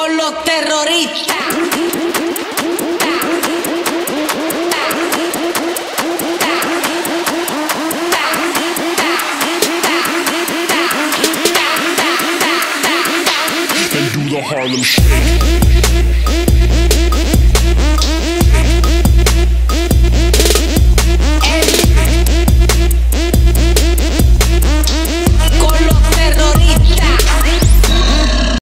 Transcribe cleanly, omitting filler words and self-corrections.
por los terroristas. And do the Harlem Shake.